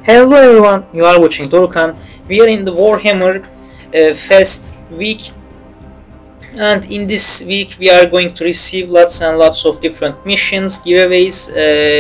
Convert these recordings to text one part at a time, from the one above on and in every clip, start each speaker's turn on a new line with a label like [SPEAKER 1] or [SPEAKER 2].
[SPEAKER 1] Hello everyone, you are watching Dorukhan. We are in the Warhammer Fest week, and in this week we are going to receive lots and lots of different missions, giveaways,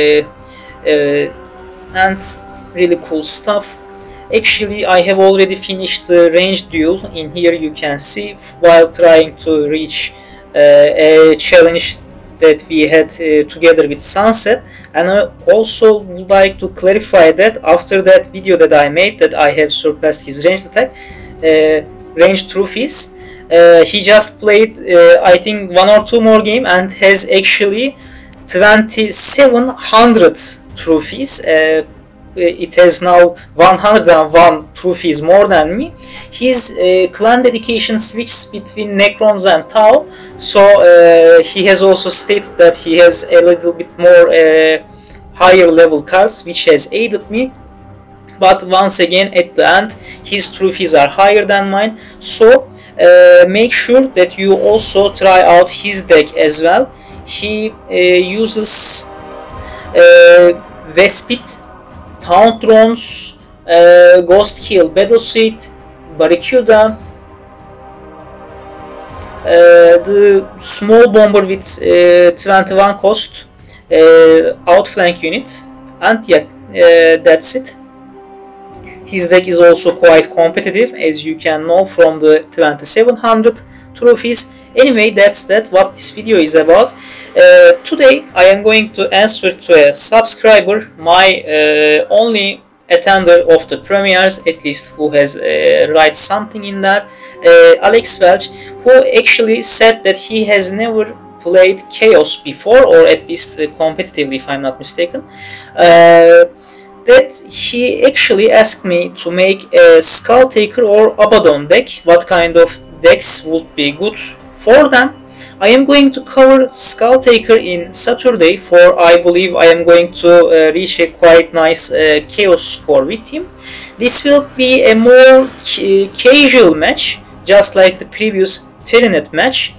[SPEAKER 1] and really cool stuff. Actually, I have already finished the ranged duel. In here you can see, while trying to reach a challenge that we had together with Sunset. And I also would like to clarify that after that video that I made, that I have surpassed his ranged attack, ranged trophies, he just played I think 1 or 2 more games and has actually 2700 trophies. It has now 101 trophies more than me. His clan dedication switches between Necrons and Tau, so he has also stated that he has a little bit more higher level cards, which has aided me. But once again, at the end, his trophies are higher than mine, so make sure that you also try out his deck as well. He uses Vespit, Taunt Drones, Ghost Kill Battlesuit, Barracuda, the small bomber with 21 cost, outflank unit, and yeah, that's it. His deck is also quite competitive, as you can know from the 2700 trophies. Anyway, that's what this video is about. Today I am going to answer to a subscriber, my only attender of the premieres, at least who has write something in there, Alex Welch, who actually said that he has never played Chaos before, or at least competitively, if I'm not mistaken. That he actually asked me to make a Skulltaker or Abaddon deck. What kind of decks would be good for them? I am going to cover Skulltaker in Saturday, for I believe I am going to reach a quite nice Chaos score with him. This will be a more casual match, just like the previous Terranet match.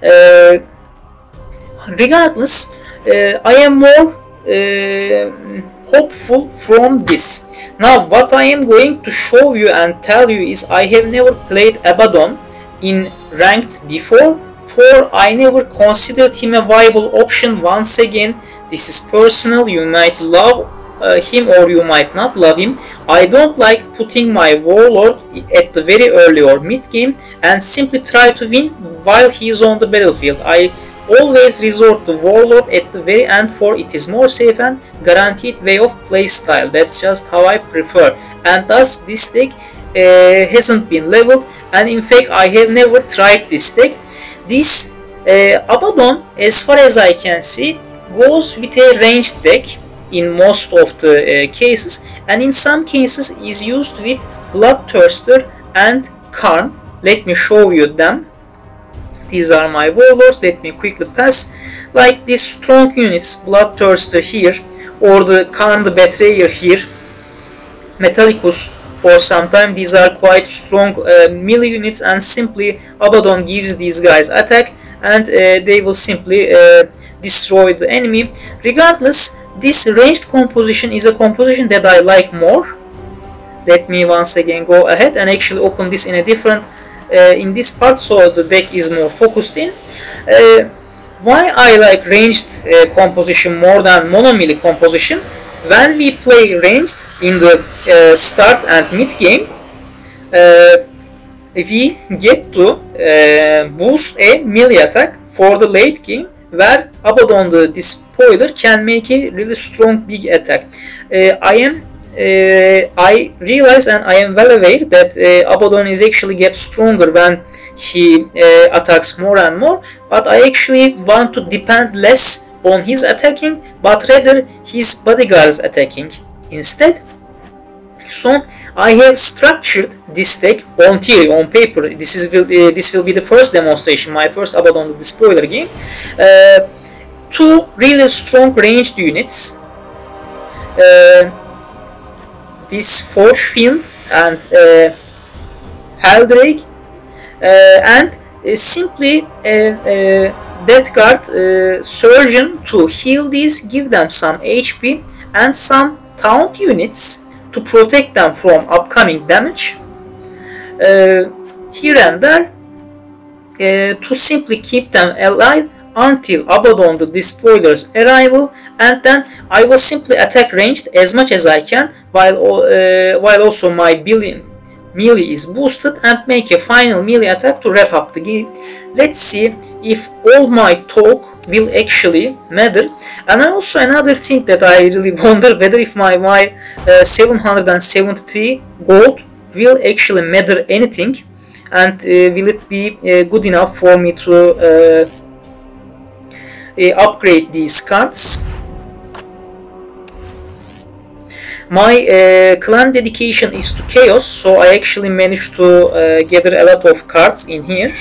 [SPEAKER 1] Regardless, I am more hopeful from this. Now, what I am going to show you and tell you is I have never played Abaddon in ranked before, for I never considered him a viable option. Once again, this is personal. You might love him or you might not love him. I don't like putting my Warlord at the very early or mid game and simply try to win while he is on the battlefield. I always resort to Warlord at the very end, for it is more safe and guaranteed way of play style. That's just how I prefer, and thus this deck hasn't been leveled, and in fact I have never tried this deck. This Abaddon, as far as I can see, goes with a ranged deck in most of the cases, and in some cases is used with Bloodthirster and Karn. Let me show you them. These are my Warlords. Let me quickly pass. Like these strong units, Bloodthirster here, or the Karn the Betrayer here, Metallicus for some time. These are quite strong melee units, and simply Abaddon gives these guys attack, and they will simply destroy the enemy. Regardless, this ranged composition is a composition that I like more. Let me once again go ahead and actually open this in a different in this part, so the deck is more focused in. Why I like ranged composition more than mono melee composition? When we play ranged in the start and mid game, we get to boost a melee attack for the late game, where Abaddon the Despoiler can make a really strong big attack. I realize, and I am well aware, that Abaddon is actually gets stronger when he attacks more and more, but I actually want to depend less on his attacking, but rather his bodyguards attacking instead. So I have structured this deck on theory, on paper. This will be the first demonstration, my first Abaddon the Despoiler game. 2 really strong ranged units. This Forgefiend and Heldrake, and simply Death Guard Surgeon to heal these, give them some HP and some taunt units to protect them from upcoming damage. Here and there, to simply keep them alive until Abaddon the Despoiler's arrival, and then I will simply attack ranged as much as I can while also my melee is boosted, and make a final melee attack to wrap up the game. Let's see if all my talk will actually matter. And also another thing that I really wonder whether if my 773 gold will actually matter anything, and will it be good enough for me to upgrade these cards. My clan dedication is to Chaos, so I actually managed to gather a lot of cards in here.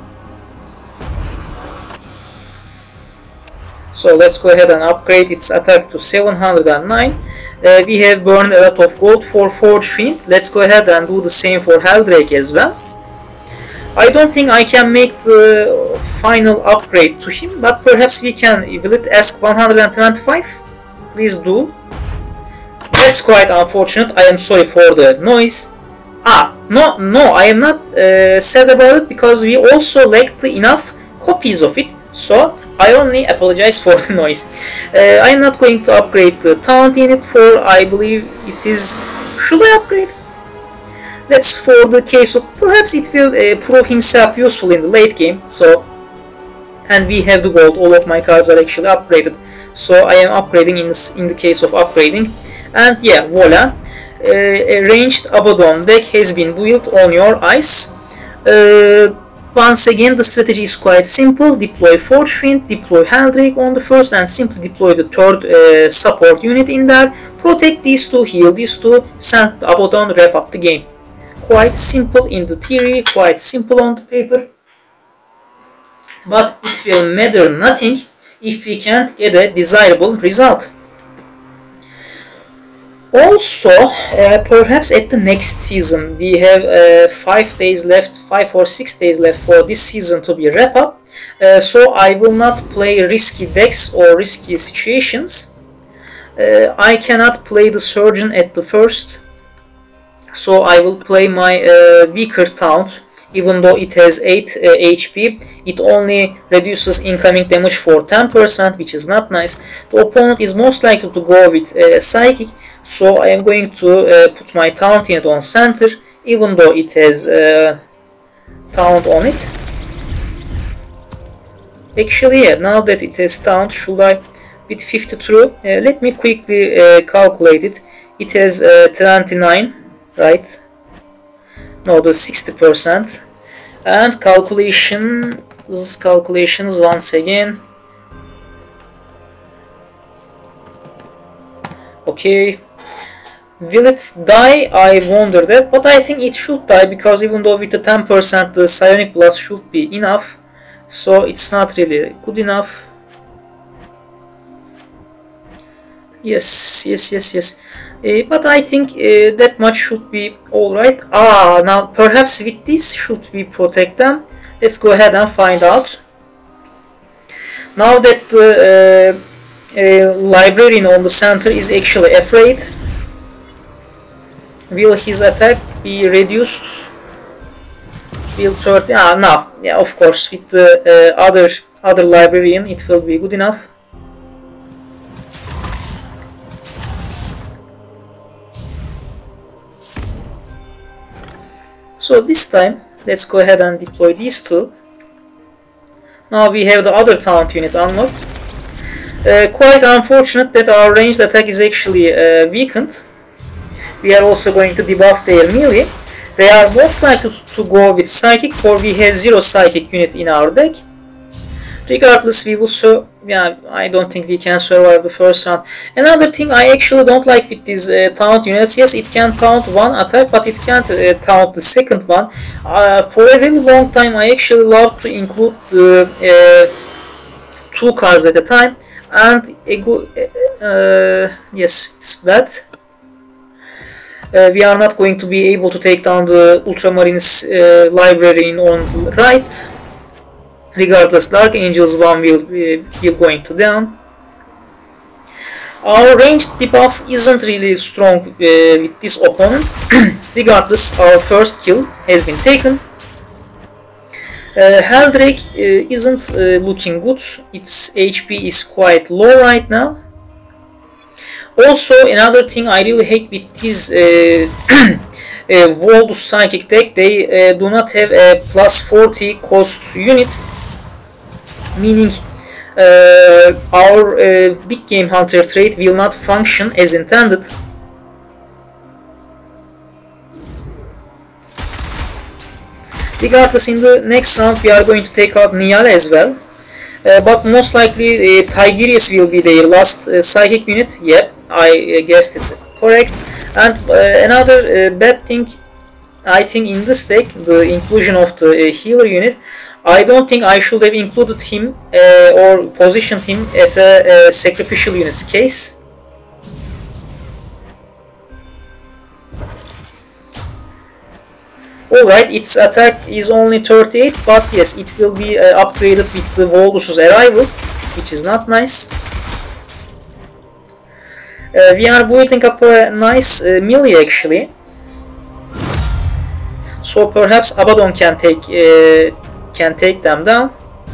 [SPEAKER 1] So let's go ahead and upgrade its attack to 709. We have burned a lot of gold for Forge Fiend. Let's go ahead and do the same for Helldrake as well. I don't think I can make the final upgrade to him, but perhaps we can. Will it ask 125? Please do. That's quite unfortunate. I am sorry for the noise. No, I am not sad about it, because we also lacked enough copies of it. So I only apologize for the noise. I am not going to upgrade the taunt unit for, I believe it is, should I upgrade? That's for the case of, perhaps it will prove himself useful in the late game. So, and we have the gold, all of my cards are actually upgraded. So I am upgrading in the case of upgrading. And yeah, voila, a ranged Abaddon deck has been built on your eyes. Once again, the strategy is quite simple. Deploy Forge Fiend, deploy Helldrake on the first, and simply deploy the third support unit in there. Protect these two, heal these two, send the Abaddon, wrap up the game. Quite simple in the theory, quite simple on the paper. But it will matter nothing if we can't get a desirable result. Also, perhaps at the next season, we have 5 days left, 5 or 6 days left for this season to be wrap up. So I will not play risky decks or risky situations. I cannot play the Surgeon at the first, so I will play my weaker taunt. Even though it has 8 HP, it only reduces incoming damage for 10%, which is not nice. The opponent is most likely to go with Psychic, so I am going to put my taunt unit on center, even though it has taunt on it. Actually, yeah, now that it has taunt, should I, with 52, let me quickly calculate it. It has 29, right? No, the 60%. And calculations once again. Okay. Will it die? I wonder that, but I think it should die, because even though with the 10% the Psionic Blast should be enough, so it's not really good enough. Yes. But I think that much should be alright. Now perhaps with this should we protect them? Let's go ahead and find out. Now that the librarian on the center is actually afraid, will his attack be reduced? Will 30? No. Yeah, of course, with the other librarian it will be good enough. So this time, let's go ahead and deploy these two. Now we have the other taunt unit unlocked. Quite unfortunate that our ranged attack is actually weakened. We are also going to debuff their melee. They are most likely to go with Psychic, for we have 0 Psychic unit in our deck. Regardless, we will I don't think we can survive the first round. Another thing I actually don't like with these taunt units, yes, it can taunt one attack, but it can't taunt the second one. For a really long time, I actually love to include the 2 cards at a time, and yes, it's bad. We are not going to be able to take down the Ultramarines librarian on the right. Regardless, Dark Angels 1 will going to down. Our ranged debuff isn't really strong with this opponent. Regardless, our first kill has been taken. Heldrake isn't looking good. Its HP is quite low right now. Also, another thing I really hate with this Voldus Psychic deck, they do not have a plus 40 cost unit, meaning our Big Game Hunter trait will not function as intended. Regardless, in the next round we are going to take out Niall as well. But most likely Tigerius will be their last psychic unit. Yep, I guessed it correct. And another bad thing, I think, in this deck, the inclusion of the healer unit. I don't think I should have included him or positioned him at a sacrificial unit's case. Alright, its attack is only 38, but yes, it will be upgraded with the Voldus's arrival, which is not nice. We are building up a nice melee actually, so perhaps Abaddon can take them down.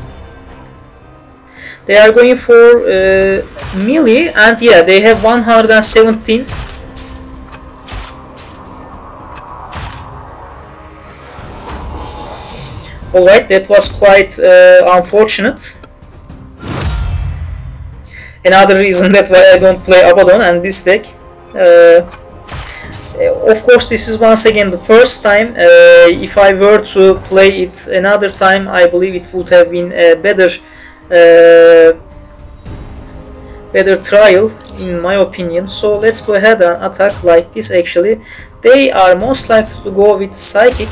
[SPEAKER 1] They are going for melee, and yeah, they have 117. Alright, that was quite unfortunate. Another reason that why I don't play Abaddon and this deck. Of course, this is once again the first time. If I were to play it another time, I believe it would have been a better trial in my opinion. So let's go ahead and attack like this. Actually, they are most likely to go with Psychic.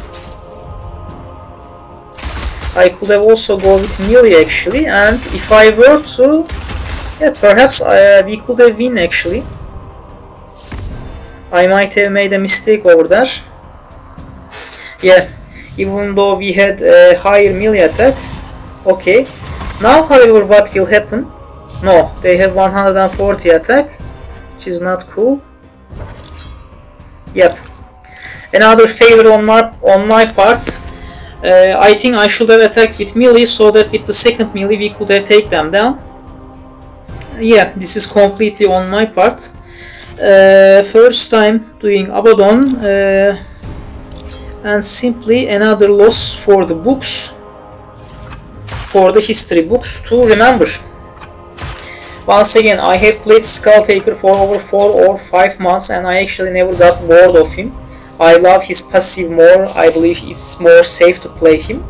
[SPEAKER 1] I could have also go with melee actually, and if I were to, yeah, perhaps we could have win actually. I might have made a mistake over there. Yeah, even though we had a higher melee attack. Okay, now however what will happen? No, they have 140 attack, which is not cool. Yep, another failure on my part. I think I should have attacked with melee, so that with the second melee we could have taken them down. Yeah, this is completely on my part. First time doing Abaddon, and simply another loss for the books, for the history books to remember. Once again, I have played Skulltaker for over 4 or 5 months and I actually never got bored of him. I love his passive more. I believe it's more safe to play him.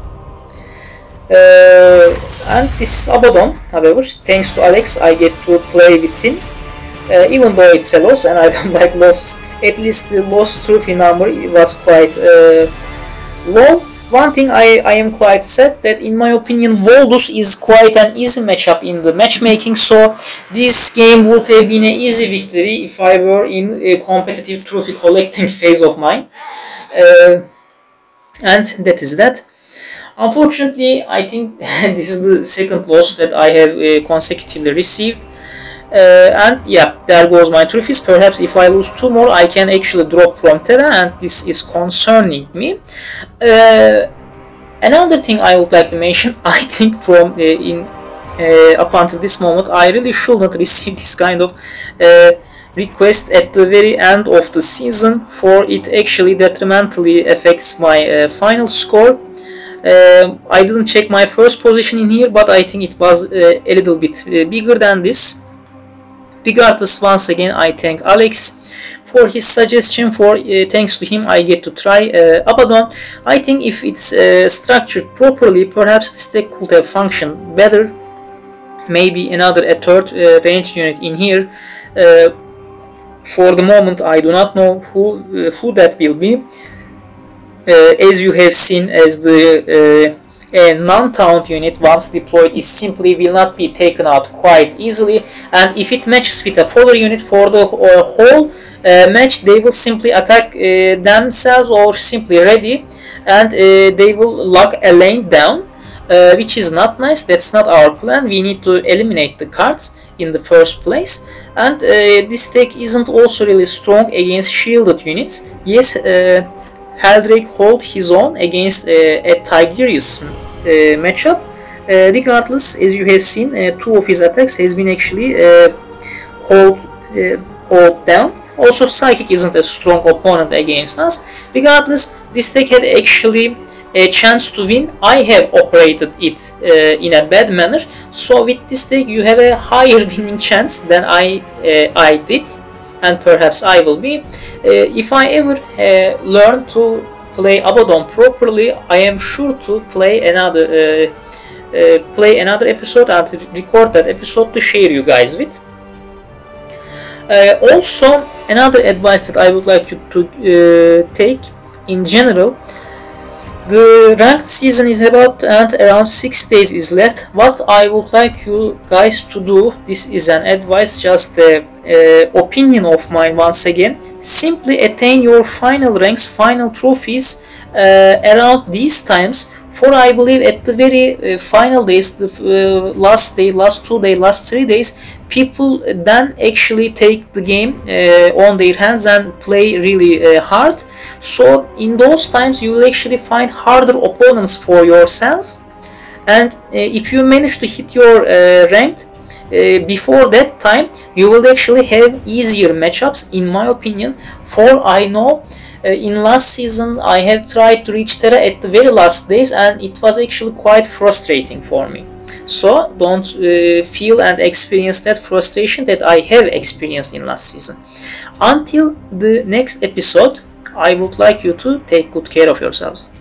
[SPEAKER 1] And this Abaddon, however, thanks to Alex, I get to play with him. Even though it's a loss and I don't like losses, at least the loss trophy number was quite low. One thing I am quite sad that in my opinion Voldus is quite an easy matchup in the matchmaking, so this game would have been an easy victory if I were in a competitive trophy collecting phase of mine. And that is that. Unfortunately, I think this is the second loss that I have consecutively received. And yeah, there goes my trophies. Perhaps if I lose 2 more, I can actually drop from Terra, and this is concerning me. Another thing I would like to mention, I think from up until this moment, I really shouldn't receive this kind of request at the very end of the season, for it actually detrimentally affects my final score. I didn't check my first position in here, but I think it was a little bit bigger than this. Regardless, once again I thank Alex for his suggestion. Thanks to him I get to try Abaddon. I think if it's structured properly, perhaps this deck could have functioned better. Maybe a third ranged unit in here. For the moment I do not know who that will be. As you have seen, as the a non-taunt unit once deployed is simply will not be taken out quite easily, and if it matches with a fodder unit for the whole match, they will simply attack themselves or simply ready, and they will lock a lane down, which is not nice. That's not our plan. We need to eliminate the cards in the first place. And this deck isn't also really strong against shielded units. Yes, Heldrake hold his own against a Tigerius matchup. Regardless, as you have seen, two of his attacks has been actually hold down. Also, Psychic isn't a strong opponent against us. Regardless, this deck had actually a chance to win. I have operated it in a bad manner. So with this deck, you have a higher winning chance than I did, and perhaps I will be. If I ever learn to play Abaddon properly, I am sure to play another episode and record that episode to share you guys with. Also, another advice that I would like you to take in general. The ranked season is about to end, around 6 days is left. What I would like you guys to do, this is an advice, just an opinion of mine once again. Simply attain your final ranks, final trophies around these times. For I believe at the very final days, the last day, last 2 days, last 3 days, people then actually take the game on their hands and play really hard. So in those times you will actually find harder opponents for yourselves, and if you manage to hit your ranked before that time, you will actually have easier matchups, in my opinion. For I know in last season I have tried to reach Terra at the very last days, and it was actually quite frustrating for me. So don't feel and experience that frustration that I have experienced in last season. Until the next episode, I would like you to take good care of yourselves.